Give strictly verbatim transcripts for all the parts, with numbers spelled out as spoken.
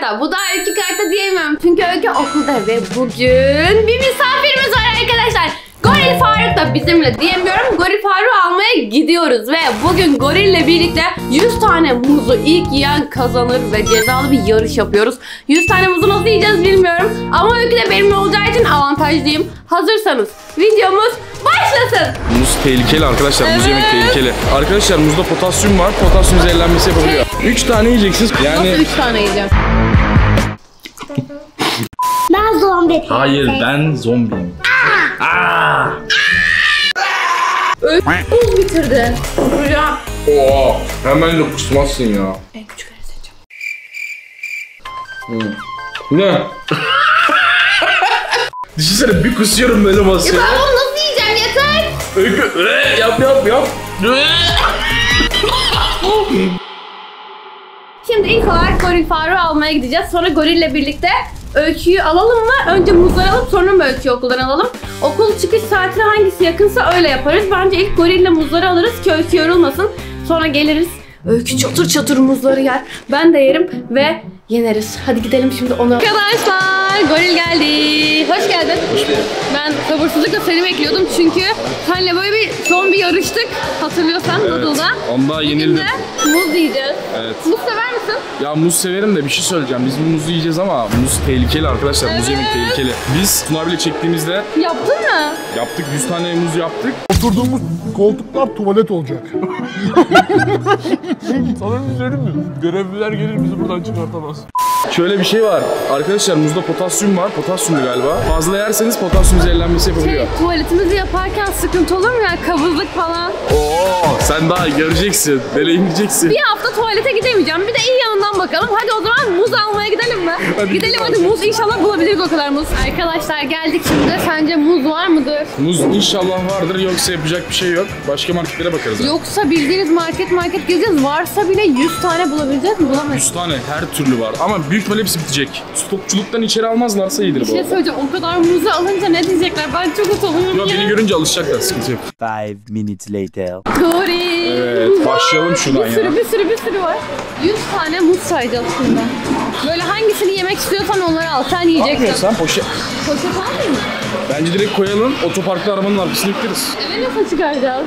karta. Bu da Öykü karta diyemem. Çünkü Öykü okulda ve bugün bir misafirimiz var arkadaşlar. Goril Faruk da bizimle diyemiyorum. Goril Faruk'u almaya gidiyoruz ve bugün Goril'le birlikte yüz tane muzu ilk yiyen kazanır ve cezalı bir yarış yapıyoruz. yüz tane muzu nasıl yiyeceğiz bilmiyorum. Ama Öykü de benimle olacağı için avantajlıyım. Hazırsanız videomuz başlasın. Muz tehlikeli arkadaşlar. Evet. Muz yemek tehlikeli. Arkadaşlar muzda potasyum var. Potasyum zehirlenmesi yapabiliyor. üç tane yiyeceksiniz. Yani... Nasıl üç tane yiyeceğim? Ben zombi. Hayır ben zombiyim. Aa! Öykü muz bitirdi. Kusacağım. Oo, hemen de kusmazsın ya. En küçükleri seçeceğim. Hmm. Ne? Düşünsene bir kusuyorum böyle masaya. Ya ben onu nasıl yiyeceğim yeter. Öykü ee, yap yap yap. Şimdi ilk olarak Goril Faruk'u almaya gideceğiz. Sonra Goril'le birlikte Öykü'yü alalım mı? Önce muzları alıp sonra mı Öykü'yü okuldan alalım? Okul çıkış saatine hangisi yakınsa öyle yaparız. Bence ilk Goril'le muzları alırız ki Öykü yorulmasın. Sonra geliriz. Öykü çatır çatır muzları yer. Ben de yerim ve yeneriz. Hadi gidelim şimdi ona. Arkadaşlar Goril geldi. Hoş geldin. Ben sabırsızlıkla seni bekliyordum çünkü senle böyle bir son bir yarıştık. Hatırlıyorsan Evet, Noodle'da. onda yenildim. Bugün de muz yiyeceğiz. Evet. Muz sever misin? Ya muz severim de bir şey söyleyeceğim. Biz bu muzu yiyeceğiz ama muz tehlikeli arkadaşlar. Muz yemek Evet. tehlikeli. Biz Tuna abiyle çektiğimizde Yaptın mı? yaptık. yüz tane muz yaptık. Oturduğumuz koltuklar tuvalet olacak. Sana bir söyleyeyim mi? Görevliler gelir bizi buradan çıkartamaz. Şöyle bir şey var. Arkadaşlar muzda potasyum var. Potasyumlu galiba. Fazla yerseniz potasyum zehirlenmesi yapabiliyor. Şey, tuvaletimizi yaparken sıkıntı olur mu ya? Kabızlık falan. Oo, sen daha göreceksin. Deneyimleyeceksin. Bir hafta tuvalete gidemeyeceğim. Bir de iyi yanından bakalım. Hadi o zaman muz almaya gidelim mi? Hadi gidelim gidelim. hadi muz inşallah bulabiliriz o kadar muz. Arkadaşlar geldik şimdi. Sence muz var mıdır? Muz inşallah vardır. Yoksa yapacak bir şey yok. Başka marketlere bakarız. Yoksa bildiğiniz market market gezeceğiz. Varsa bile yüz tane bulabileceğiz mi? Bulamayız. yüz tane her türlü var. Ama büyük ihtimalle hepsi bitecek. Stokçuluktan içeri almazlarsa iyidir Bir bu şey arada. söyleyeceğim. O kadar muzu alınca ne diyecekler? Ben çok utanıyorum Yok ya. beni görünce alışacaklar. Sıkıntı yok. Five minutes later. Goril. Evet, başlayalım şuradan Bir sürü ya. bir sürü bir sürü var. yüz tane muz sayacağız şimdi. Böyle hangisini yemek istiyorsan onları al. Sen yiyeceksin. Sen poşet. Poşet almayayım mı? Bence direkt koyalım. Otoparkta arabanın arkasına yükleriz. Eve nasıl çıkaracağız?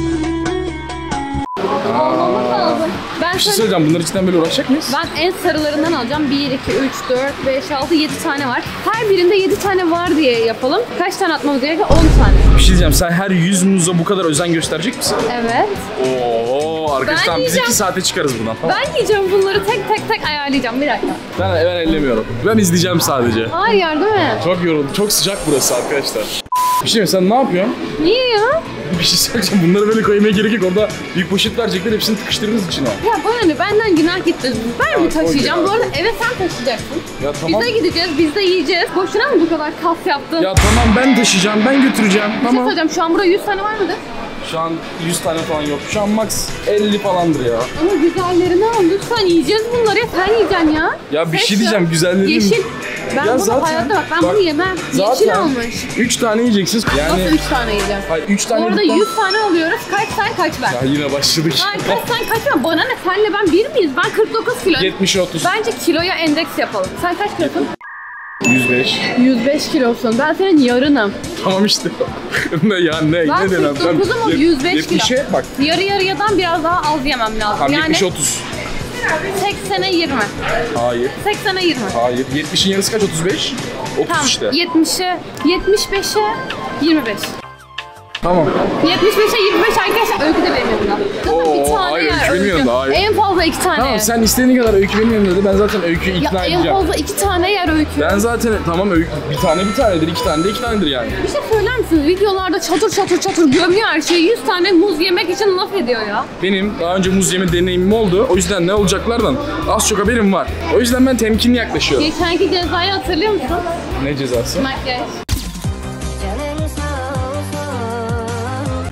Almamız lazım. Ben, Bir şey sana- söyleyeceğim. Bunlar içinden böyle uğraşacak mıyız? ben en sarılarından alacağım. bir, iki, üç, dört, beş, altı, yedi tane var. Her birinde yedi tane var diye yapalım. Kaç tane atmamız gerekiyor? on tane. Bir şey diyeceğim. Sen her yüz muza bu kadar özen gösterecek misin? Evet. Oo arkadaşlar Ben biz yiyeceğim. iki saate çıkarız buradan. Tamam. Ben yiyeceğim bunları tek tek tek ayarlayacağım. Bir dakika. Ben, ben ellemiyorum. Ben izleyeceğim sadece. Hayır yardım et. Çok yoruldum. Çok sıcak burası arkadaşlar. Bir şey mi? Sen ne yapıyorsun? Niye ya? Bir şey söyleyeceğim. Bunları böyle koymaya gerek yok. Orada büyük poşet verecekler. Hepsini tıkıştırırız içine. Ya bana ne? Benden günah gitti. Ben mi koy taşıyacağım? ya. Bu arada eve sen taşıyacaksın. Ya tamam. Biz de gideceğiz, biz de yiyeceğiz. Boşuna mı bu kadar kas yaptın? Ya tamam ben taşıyacağım. Ben götüreceğim. Bir şey Tamam. söyleyeceğim. Şu an burada yüz tane var mıdır? Şu an yüz tane falan yok. Şu an max elli falandır ya. Ama güzellerini al lütfen. Yiyeceğiz bunları ya. Sen yiyeceksin ya. Ya bir Seç şey diyeceğim. Güzelleri. Yeşil. Ben Ya bunu zaten- hayatta bak ben bak, bunu yemem. Yeşil Zaten almış. üç tane yiyeceksiniz. Yani Nasıl üç tane yiyeceğim? hayır üç tane. Orada lütfen- yüz tane alıyoruz. Kaç sen kaç ben? Ya yine başladık. Hayır kaç sen kaç ben? Bana ne? Senle ben bir miyiz? Ben kırk dokuz kilo. yetmiş otuz. Bence kiloya endeks yapalım. Sen kaç kilosun? yüz beş. yüz beş kilosun. Ben senin yarınım. Tamam işte. ne ya ne Ben ne denem? kırk dokuzum o Yet- yüz beş kilo. yetmişe bak. Yarı yarıyadan biraz daha az yemem lazım. Tamam Yani yetmiş otuz. seksene yirmi. Hayır. seksene yirmi. Hayır. yetmişin yarısı kaç? otuz beş. otuz Tamam. işte. yetmişe, yetmiş beşe yirmi beş. Tamam. yetmiş beşe yirmi beş arkadaşlar Öykü de benim yanımda. Zaten Oo, bir tane hayır, yer Öykü benim Öykü. yanımda, hayır. En fazla iki tane Tamam yer. sen istediğin kadar Öykü benim yanımda dedi. Ben zaten Öykü'yü ikna Ya en edeceğim. fazla iki tane yer Öykü. Ben zaten tamam Öykü bir tane bir tanedir, iki tane de iki tanedir yani. Bir şey söyler misiniz? Videolarda çatır çatır çatır gömüyor her şeyi. yüz tane muz yemek için laf ediyor ya. Benim daha önce muz yeme deneyimim oldu. O yüzden ne olacaklardan az çok haberim var. O yüzden ben temkinli yaklaşıyorum. Geçenki cezayı hatırlıyor musun? Ne cezası? Makyaj.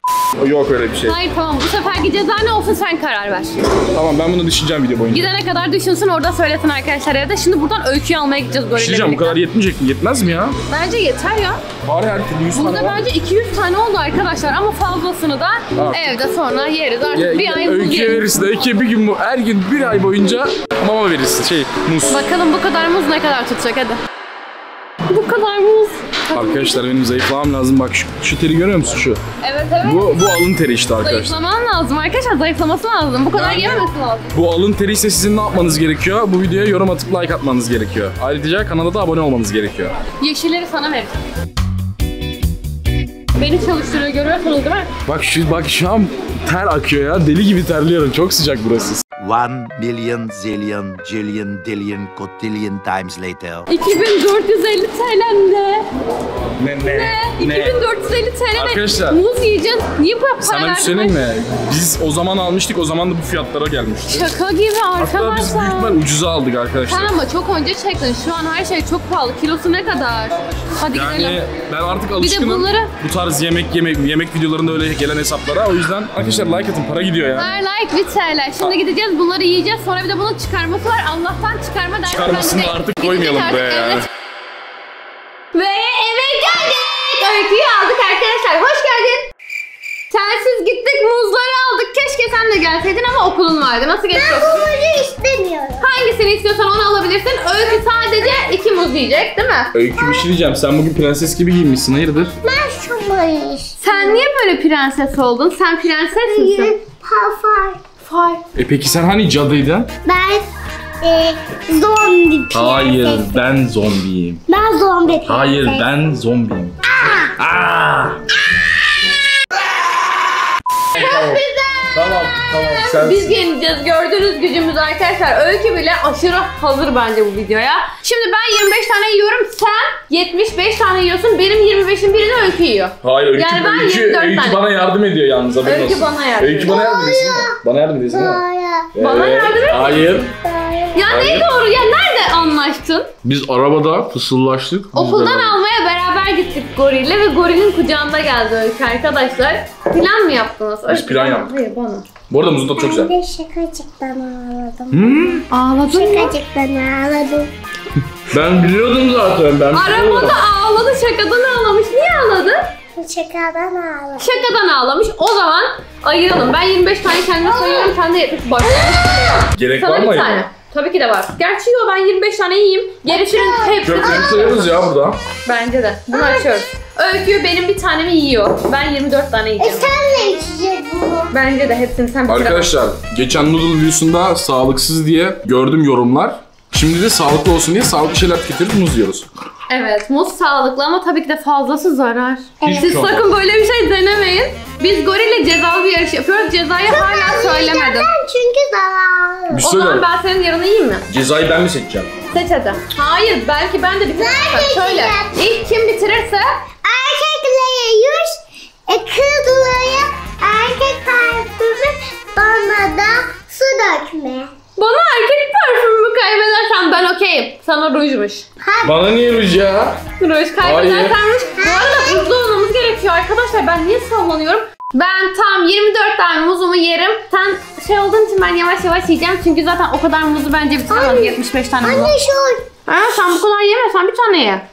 Yok öyle bir şey. Hayır tamam, bu seferki ceza ne olsun sen karar ver. Tamam ben bunu düşüneceğim video boyunca. Gidene kadar düşünsün, orada söylesin arkadaşlar evde. Şimdi buradan öyküyü almaya gideceğiz gorille Düşüneceğim, bu birlikte. kadar yetmeyecek mi? Yetmez mi ya? Bence yeter ya. Var her türlü yüz tane Burada var. bence iki yüz tane oldu arkadaşlar ama fazlasını da Artık. evde sonra yeriz artık. Ya, bir ay muz öyküye yeriz. verirsin. Öyküye bir gün, her gün bir ay boyunca mama verirsin. Şey, muz. Bakalım bu kadar muz ne kadar tutacak hadi. Bu kadar muz. Arkadaşlar benim zayıflamam lazım. Bak şu, şu teri görüyor musun şu? Evet evet. Bu, bu alın teri işte arkadaşlar. Zayıflaman lazım arkadaşlar, zayıflaması lazım. Bu kadar Yani- yememesi lazım. Bu alın teri ise sizin ne yapmanız gerekiyor? Bu videoya yorum atıp like atmanız gerekiyor. Ayrıca kanala da abone olmanız gerekiyor. Yeşilleri sana vereceğim. Beni çalıştırıyor, görüyorsunuz değil mi? Bak şu bak şu an ter akıyor ya. Deli gibi terliyorum. Çok sıcak burası. One million zillion jillion dillion cotillion times later. iki bin dört yüz elli T L ne? Ne ne? iki bin dört yüz elli T L ne? Arkadaşlar, Muz yiyeceğiz. Niye bu kadar para Sana bir verdin? şey söyleyeyim mi? Biz o zaman almıştık. O zaman da bu fiyatlara gelmişti. Şaka gibi Hatta biz büyük arkadaşlar. ihtimal ucuza aldık arkadaşlar. Sen ama çok önce çektin. Şu an her şey çok pahalı. Kilosu ne kadar? Hadi Yani gidelim. ben artık alışkınım bunları- bu tarz yemek yemek yemek videolarında öyle gelen hesaplara. O yüzden arkadaşlar like atın, para gidiyor ya. Her like bir T L. Şimdi gideceğiz, bunları yiyeceğiz. Sonra bir de bunun çıkarması var. Allah'tan çıkarma dersi Çıkarmasını bende da değil. artık Gidecek koymayalım artık buraya yani. evde. Ve eve geldik. Öyküyü aldık arkadaşlar. Hoş geldin. Sensiz gittik, muzları aldık. Keşke sen de gelseydin ama okulun vardı. Nasıl geçiyorsun? Bunu istemiyorum. Hangisini istiyorsan onu alabilirsin. Öykü sadece iki muz yiyecek değil mi? Öykü bir şey diyeceğim. Sen bugün prenses gibi giyinmişsin. Hayırdır? Ben şunu Sen niye böyle prenses oldun? Sen prenses misin? istiyorum. Parfum. Fay. E peki sen hani cadıydın? Ben e, zombi Hayır, prensesim. ben zombiyim. Ben zombi prensesim. Hayır, ben zombiyim. Aa! Tamam, tamam. Sen Biz yeneceğiz. Gördüğünüz gücümüz arkadaşlar. Öykü bile aşırı hazır bence bu videoya. Şimdi ben yirmi beş tane yiyorum. Sen yetmiş beş tane yiyorsun. Benim yirmi beşin birini Öykü yiyor. Hayır, Öykü, Yani ben Öykü, yirmi dört Öykü tane. bana yardım ediyor yalnız. haberin Öykü olsun. bana yardım Öykü bana yardım ediyorsun değil mi? Bana yardım ediyorsun değil mi? Hayır. Bana Evet. yardım et. Hayır. Hayır. Ya ne doğru? Ya nerede anlaştın? Biz arabada fısıldaştık. Okuldan almaya beraber gittik gorille ve gorilin kucağında geldi Öykü arkadaşlar. Plan mı yaptınız? Biz Öykü, plan yaptık. Hayır bana. Bu arada muzun tadı çok güzel. Ben de şakacıktan ağladım. Hmm, Ağladın mı? Şakacıktan ağladım. ben biliyordum zaten. Ben Arabada ağladı, şakadan ağlamış. Niye ağladı? Şakadan ağladım. Şakadan ağlamış. O zaman ayıralım. Ben yirmi beş tane kendime sayıyorum. Sen de yetmiş başla. Gerek var Sana mı? bir tane. Tabii ki de var. Gerçi yok, ben yirmi beş tane yiyeyim. Gerisinin hepsini Köklerini sayarız ya burada. bence de. Bunu açıyoruz. Öykü benim bir tanemi yiyor. Ben yirmi dört tane E yiyeceğim. sen ne içeceksin bunu? Bence de hepsini sen bitiremezsin. Arkadaşlar geçen noodle videosunda sağlıksız diye gördüm yorumlar. Şimdi de sağlıklı olsun diye sağlıklı şeyler tüketiyoruz, muz yiyoruz. Evet, muz sağlıklı ama tabii ki de fazlası zarar. Evet. Siz Çok sakın böyle bir şey denemeyin. Biz gorille cezalı bir yarış yapıyoruz. Cezayı hala söylemedim. Ben çünkü zararlı. Bir O söyle. zaman ben senin yanına yiyeyim mi? Cezayı ben mi seçeceğim? Seç hadi. Hayır, belki ben de bitirirsem. Şöyle, ilk kim bitirirse Erkeklere yüz, e, kızlara erkek parfümü, bana da su dökme. bana erkek parfümümü kaybedersen ben okeyim. Sana rujmuş. Bana niye ruj ya? Ruj kaybedersenmiş. Bu arada hızlı olmamız gerekiyor arkadaşlar. Ben niye sallanıyorum? Ben tam yirmi dört tane muzumu yerim. Sen şey olduğun için ben yavaş yavaş yiyeceğim. Çünkü zaten o kadar muzu bence bitiremem. Anne. yetmiş beş tane muzu. Anne şu. Ha, sen bu kadar yeme. Sen bir tane ye.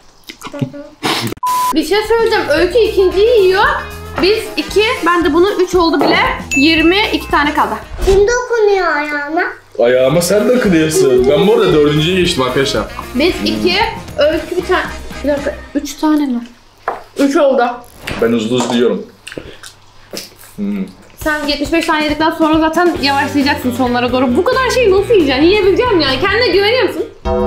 Bir şey söyleyeceğim. Öykü ikinciyi yiyor. Biz iki, ben de bunun üç oldu bile. yirmi iki tane kaldı. Kim dokunuyor ayağına? Ayağıma sen de kılıyorsun. Ben bu arada dördüncüye geçtim arkadaşlar. Biz iki, Öykü bir tane. Bir dakika, üç tane mi? Üç oldu. Ben hızlı hızlı yiyorum. Hmm. Sen yetmiş beş tane yedikten sonra zaten yavaşlayacaksın sonlara doğru. Bu kadar şeyi nasıl yiyeceksin? Yiyebileceğim yani. Kendine güveniyor musun?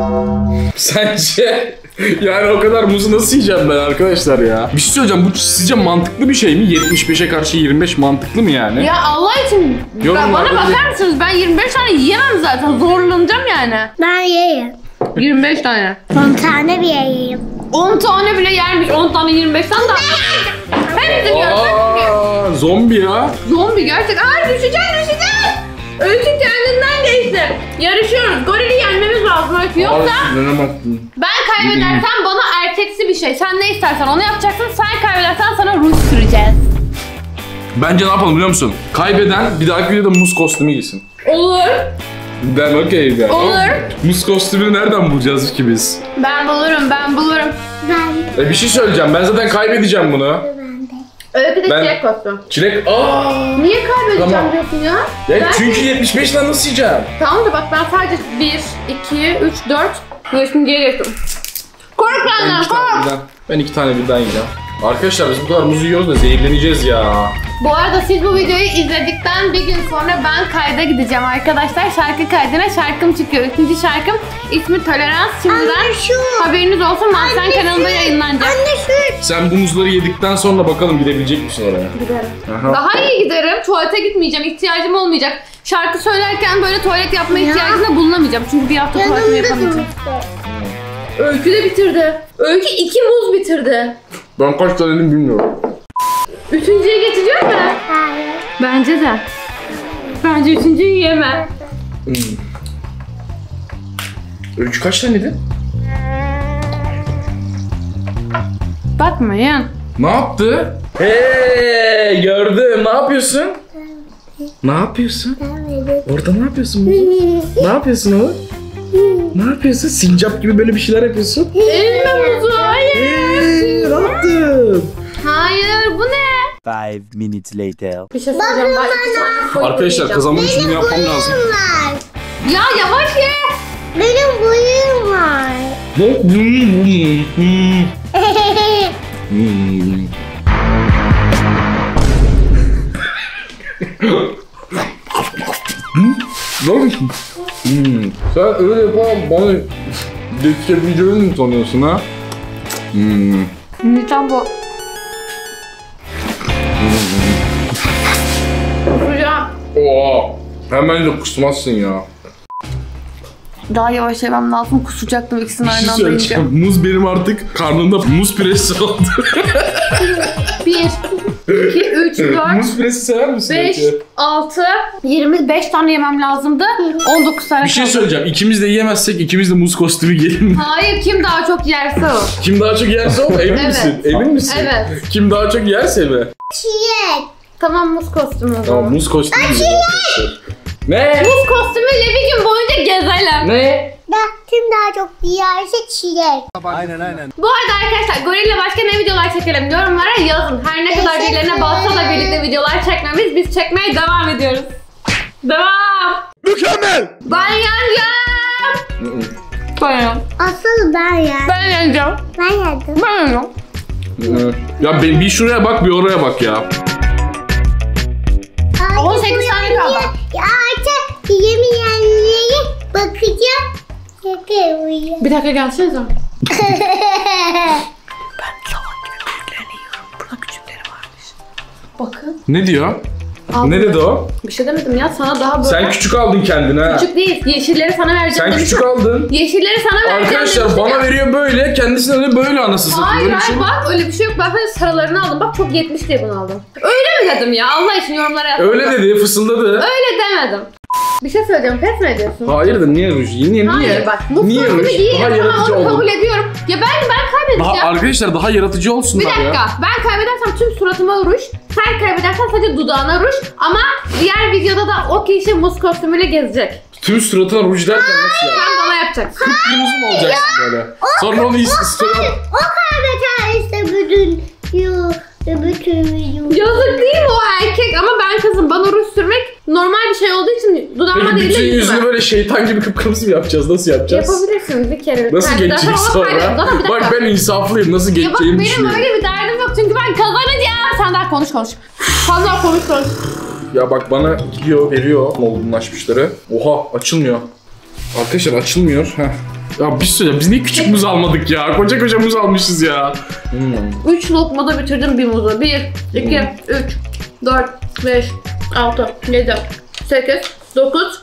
Sence yani o kadar muzu nasıl yiyeceğim ben arkadaşlar ya? Bir şey söyleyeceğim, bu sizce mantıklı bir şey mi? yetmiş beşe karşı yirmi beş mantıklı mı yani? Ya Allah için ben, Yorumlarda bana bir- bakar mısınız? Ben yirmi beş tane yiyemem zaten. Zorlanacağım yani. Ben yiyeyim. yirmi beş tane. on tane bir yiyeyim. on tane bile yermiş. on tane yirmi beşten daha. Hepsini yiyorum. hepsini yiyorum. Aa, zombi ya. Zombi gerçek. Ay düşecek düşecek. Öykü kendinden geçti. Yarışıyoruz. Gorili yenmemiz lazım Öykü. Yoksa ben kaybedersem bana erkeksi bir şey. Sen ne istersen onu yapacaksın. Sen kaybedersen sana ruj süreceğiz. Bence ne yapalım biliyor musun? Kaybeden bir dahaki videoda muz kostümü giysin. Olur. Ben okeyim yani. Olur. Muz kostümünü nereden bulacağız ki biz? Ben bulurum, ben bulurum. Ben E bir şey söyleyeceğim. Ben zaten kaybedeceğim bunu. Öyle bir de Ben- çilek kostüm. Çilek. Aa! Niye kaybedeceğim Tamam. diyorsun ya? Ya Ben- çünkü yetmiş beşten nasıl yiyeceğim? Tamam da bak ben sadece bir, iki, üç, dört. Böyle şimdi geri geçtim. Kork Ben benden, iki tane kork. birden, ben iki tane birden yiyeceğim. Arkadaşlar biz bu kadar muz yiyoruz da zehirleneceğiz ya. Bu arada siz bu videoyu izledikten bir gün sonra ben kayda gideceğim arkadaşlar. Şarkı kaydına şarkım çıkıyor. İkinci şarkım ismi Tolerans. Şimdiden Anne şu. haberiniz olsun. Mahsen Anne kanalında şu. yayınlanacak. Anne şu. Sen bu muzları yedikten sonra bakalım gidebilecek misin oraya? Giderim. Aha. Daha iyi giderim. Tuvalete gitmeyeceğim. İhtiyacım olmayacak. Şarkı söylerken böyle tuvalet yapma Ya. ihtiyacında bulunamayacağım. Çünkü bir hafta tuvaletimi Yanımda yapamayacağım. durdu. Öykü de bitirdi. Öykü iki muz bitirdi. Ben kaç tane yedim bilmiyorum. Üçüncüye geçecek mi? Hayır. Bence de. Bence üçüncüyü yeme. Hmm. Öykü kaç tane yedin? Bakmayın. Ne yaptı? Hey gördüm. Ne yapıyorsun? Ne yapıyorsun? Orada ne yapıyorsun muzu? Ne yapıyorsun oğlum? Ne yapıyorsun? Sincap gibi böyle bir şeyler yapıyorsun. Elime muzu. Hayır. Hey, ne yaptın? Hayır bu ne? Five minutes later. Bir şey söyleyeceğim. Ben iki tane koyup Arkadaşlar yiyeceğim. kazanmam için bunu yapmam lazım. Var. Ya yavaş ye. Benim boyum var. Hmm. Ne yapıyorsun? Hmm. Sen öyle yapamam bana geçebileceğini mi sanıyorsun ha? Hmm. Lütfen bu. Kusacağım. Oha. Hemen de kusmazsın ya. Daha yavaş yemem lazım. Kusacaktım ikisini Bir şey aynı anda yiyince. söyleyeceğim. Muz benim artık karnımda muz püresi oldu. Bir, iki, üç, dört, Muz püresi sever misin? beş, Öykü? altı, yirmi beş tane yemem lazımdı. on dokuz tane Bir şey kaldı. söyleyeceğim. İkimiz de yiyemezsek ikimiz de muz kostümü giyelim. Hayır, kim daha çok yerse o. Kim daha çok yerse o. Emin Evet. misin? Emin misin? Evet. Kim daha çok yerse mi? Çilek. Tamam, muz kostümü o zaman. Tamam muz kostümü giyelim arkadaşlar. Ne? Muz kostümüyle bir gün boyunca gezelim. Ne? Da kim daha çok yerse çilek. Bu arada arkadaşlar gorille başka ne videolar çekelim yorumlara yazın. Her ne kadar birilerine bassa da birlikte videolar çekmemiz, biz çekmeye devam ediyoruz. Devam. Mükemmel. Ben yeneceğim. Ben yeneceğim. Asıl ben yer. Ben yeneceğim. Ben yedim. Ben yeneceğim. Ya ben bir şuraya bak bir oraya bak ya. on sekiz tane kaldı. Artık yemeyenlere bakacağım. Şaka yapacağım. Bir dakika gelsenize. Bakın. Ne diyor? Al Ne bunu. dedi o? Bir şey demedim ya, sana daha böyle. Sen küçük aldın kendine ha. Küçük değil. Yeşilleri sana vereceğim. Sen demiştim. küçük aldın. Yeşilleri sana vereceğim. Arkadaşlar demiştim bana ya. veriyor böyle, kendisine de böyle anası satıyor. Hayır Böyle bir hayır şey. bak öyle bir şey yok. Ben böyle sarılarını aldım. Bak çok yetmiş diye bunu aldım. Öyle mi dedim ya? Allah için yorumlara yazın. Öyle dedi, fısıldadı. Öyle demedim. Bir şey söyleyeceğim. Pes mi ediyorsun? Hayır da niye ruj? Niye niye? Hayır bak. Bu Niye kostümü ruj? giyerim. Daha Tamam yaratıcı onu kabul oldun. ediyorum. Ya ben ben kaybedeceğim. Daha arkadaşlar daha yaratıcı Bir olsunlar dakika. ya. Ben kaybedersem tüm suratıma ruj. Sen kaybedersen sadece dudağına ruj. Ama diğer videoda da o kişi muz kostümüyle gezecek. Tüm suratına ruj derken nasıl ya? Sen bana yapacaksın. Kırmızı mı olacaksın böyle? Sonra onu istiyorum. O kaybeder işte bütün yu, bütün video. Yazık değil mi o erkek? Ama ben kızım. Bana ruj sürmek normal bir şey olduğu için dudağıma Peki değil de bütün yüzünü yüzüme. böyle şeytan gibi kıpkırmızı mı yapacağız? Nasıl yapacağız? Yapabilirsiniz bir kere. Nasıl Ben- geçecek zaten o kaybeder. sonra? Zaten bir dakika. Bak ben insaflıyım. Nasıl Ya bak geçeceğimi benim düşünüyorum. öyle bir derdim yok çünkü ben kazanacağım. Sen daha konuş konuş. Fazla konuş konuş. Ya bak bana gidiyor, veriyor olgunlaşmışları. Oha açılmıyor. Arkadaşlar açılmıyor. Heh. Ya bir söyle biz niye küçük muz almadık ya? Koca koca muz almışız ya. Hmm. Üç lokmada bitirdim bir muzu. Bir, iki, üç, dört, beş, altı, yedi, sekiz, dokuz.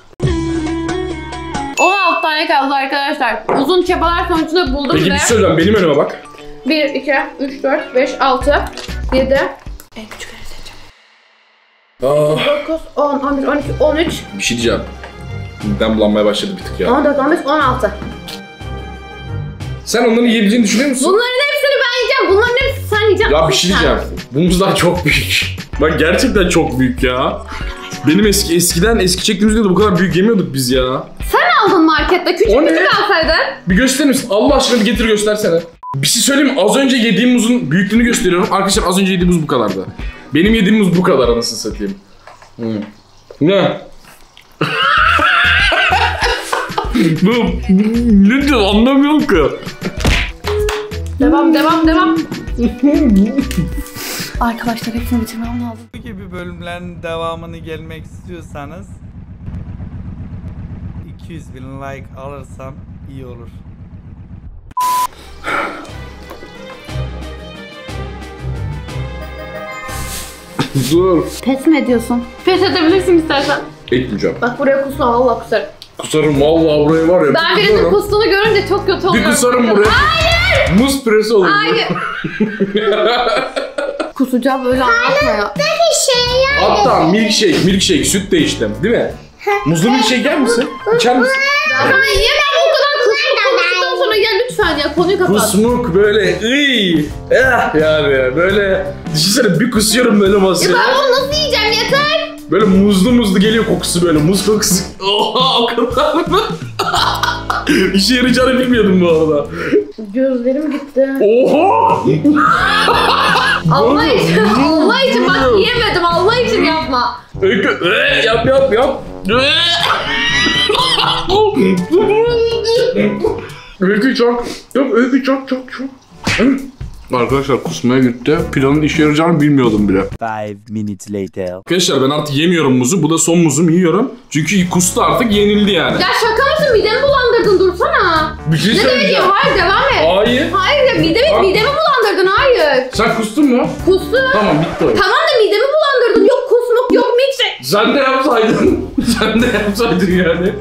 on altı tane kaldı arkadaşlar. Uzun çabalar sonucunda buldum Peki ve bir şey söyleyeceğim benim önüme bak. bir, iki, üç, dört, beş, altı, yedi, en küçükleri seçeceğim. Aa, dokuz, on, on bir, on iki, on üç, bir şey diyeceğim. Midem bulanmaya başladı bir tık ya. on dört, on beş, on altı. Sen onları yiyebileceğini düşünüyor musun? Bunların hepsini ben yiyeceğim. Bunların hepsini sen yiyeceksin. Ya bir şey Sen- diyeceğim. Bu muzlar çok büyük. Bak gerçekten çok büyük ya. Benim eski eskiden eski çektiğimiz videoda bu kadar büyük yemiyorduk biz ya. Sen aldın markette. Küçük O ne? küçük alsaydın. Bir gösterir misin? Allah aşkına bir getir göstersene. Bir şey söyleyeyim mi? Az önce yediğim muzun büyüklüğünü gösteriyorum. Arkadaşlar az önce yediğim muz bu kadardı. Benim yediğim muz bu kadar anasını satayım. Hmm. Ne? Bu ne diyor anlamıyorum ki. Devam devam devam. Arkadaşlar hepsini bitirmem lazım. Bu gibi bölümlerin devamını gelmek istiyorsanız iki yüz bin like alırsam iyi olur. Dur. Pes mi ediyorsun? Pes edebilirsin istersen. Etmeyeceğim. Bak buraya kusma valla kusarım. Kusarım vallahi buraya var ya. Ben birinin kustuğunu görünce çok kötü oluyorum. Bir kusarım buraya. Hayır! Muz püresi olur. Hayır! Kusacağım öyle anlatma ya. Bir şey yani. Hatta milkshake, milkshake, süt de içtim değil mi? Muzlu milkshake yer misin? İçer misin? Ben yemem o kadar kusmuk konuştuktan sonra ya lütfen ya konuyu kapat. Kusmuk böyle ıy, eh yani böyle düşünsene bir kusuyorum böyle Ya masaya. ben onu nasıl yiyeceğim yeter. Böyle muzlu muzlu geliyor kokusu böyle muz kokusu. Oha o kadar mı? İşe yarayacağını bilmiyordum bu arada. Gözlerim gitti. Oha! Allah için, Allah için bak yiyemedim Allah için yapma. Öykü, ee, yap yap yap. Öykü çok, yok öykü çok çok çok. Arkadaşlar kusmaya gitti. Planın işe yarayacağını bilmiyordum bile. Five minutes later. Arkadaşlar ben artık yemiyorum muzu. Bu da son muzum yiyorum. Çünkü kustu artık yenildi yani. Ya şaka mısın midemi bulandırdın dursana. Bir şey Ne demek söyleyeceğim. ya hayır devam et. Hayır. Hayır ya midemi, Bak. midemi bulandırdın hayır. Sen kustun mu? Kustu. Tamam bitti o. Tamam da midemi bulandırdın yok kusmuk yok milkshake. Sen de yapsaydın. Sen de yapsaydın yani.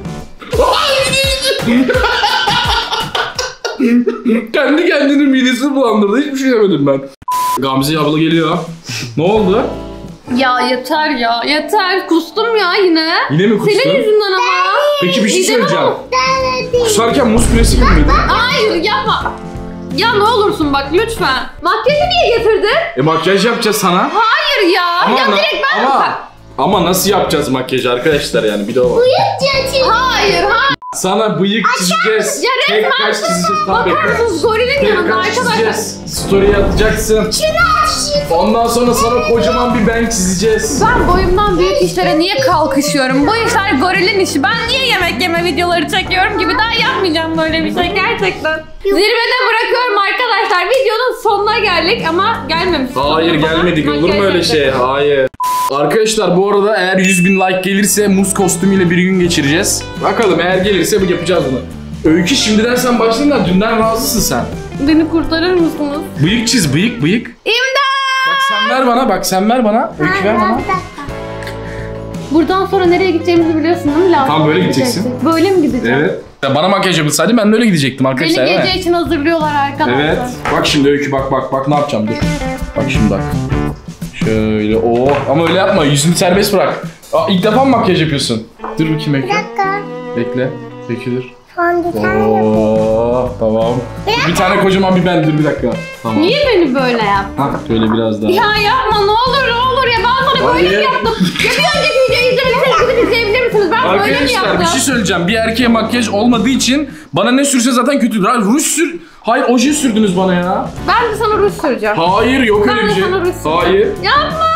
Kendi kendinin midesini bulandırdı. Hiçbir şey demedim ben. Gamze abla geliyor. Ne oldu? Ya yeter ya yeter kustum ya yine. Yine mi kustun? Senin yüzünden ama. Peki bir şey Midemi söyleyeceğim. Kusarken muz püresi gibi miydi? Hayır yapma. Ya ne olursun bak lütfen. Makyajı niye getirdin? E makyaj yapacağız sana. Hayır ya. Ama, ya na- direkt ben ama, ama nasıl yapacağız makyajı arkadaşlar yani bir de o var. Hayır hayır. Sana bıyık çizeceğiz. Ya Tek resmen kaş çizeceğiz. Tam bakar bekle. mısınız gorilin Tek yanında kaş arkadaşlar. çizeceğiz. Story atacaksın. Ondan sonra sana kocaman bir ben çizeceğiz. Ben boyumdan büyük işlere niye kalkışıyorum? Bu işler gorilin işi. Ben niye yemek yeme videoları çekiyorum gibi daha yapmayacağım böyle bir şey gerçekten. Zirvede bırakıyorum arkadaşlar. Videonun sonuna geldik ama gelmemiş. Hayır gelmedik olur mu öyle şey? Hayır. Arkadaşlar bu arada eğer yüz bin like gelirse muz kostümüyle bir gün geçireceğiz. Bakalım eğer gelirse bu yapacağız bunu. Öykü şimdiden sen başladın da dünden razısın sen. Beni kurtarır mısınız? Bıyık çiz bıyık bıyık. İmdat! Bak sen ver bana bak sen ver bana. Öykü ver bana. Buradan sonra nereye gideceğimizi biliyorsun değil mi? Lazım. Tam böyle gideceksin. Böyle mi gideceğim? Evet. Ya bana makyaj yapılsaydı ben de öyle gidecektim Beni arkadaşlar. gece evet. için hazırlıyorlar arkadaşlar. Evet. Bak şimdi Öykü bak bak bak ne yapacağım dur. Bak şimdi bak. Şöyle oh ama öyle yapma yüzünü serbest bırak. Aa, ilk defa mı makyaj yapıyorsun? Dur bakayım bekle. Dakika. Bekle. Bekle dur. Fondöten Oo tamam. Bir tane kocaman bir ben dur bir dakika. Tamam. Niye beni böyle yaptın? Ha şöyle biraz daha. Ya yapma ne olur ne olur ya ben sana böyle Hayır. mi yaptım? Ya bir önceki videoyu izlemediyseniz gidip izleyebilir misiniz? Ben böyle mi Arkadaşlar yaptım? bir şey söyleyeceğim. Bir erkeğe makyaj olmadığı için bana ne sürse zaten kötüdür. Hayır ruj sür. Hayır oje sürdünüz bana ya. Ben de sana ruj süreceğim. Hayır yok Ben öyle de bir şey. sana ruj süreceğim. Hayır. Yapma!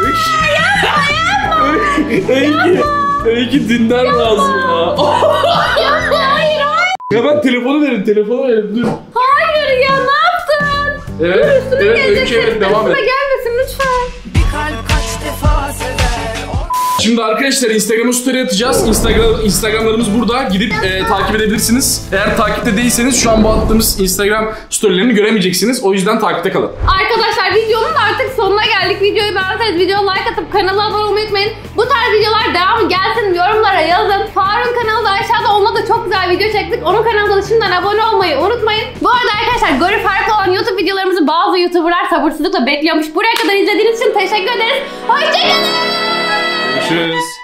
Öykü. Öykü dünden razı ya. Yapma hayır hayır. Ya ben telefonu verin telefonu verin dur. Hayır ya ne yaptın? Evet. Üstüme Evet geleceksin. Öykü evet devam et. Üstüme gelmesin lütfen. Şimdi arkadaşlar Instagram'a story atacağız. Instagram Instagramlarımız burada. Gidip e, takip edebilirsiniz. Eğer takipte değilseniz şu an bu attığımız Instagram storylerini göremeyeceksiniz. O yüzden takipte kalın. Arkadaşlar videonun artık sonuna geldik. Videoyu beğenseniz videoya like atıp kanala abone olmayı unutmayın. Bu tarz videolar devamı gelsin yorumlara yazın. Faruk'un kanalı da aşağıda, onunla da çok güzel video çektik. Onun kanalına da şimdiden abone olmayı unutmayın. Bu arada arkadaşlar Goril Faruk olan YouTube videolarımızı bazı YouTuber'lar sabırsızlıkla bekliyormuş. Buraya kadar izlediğiniz için teşekkür ederiz. Hoşçakalın. Görüşürüz.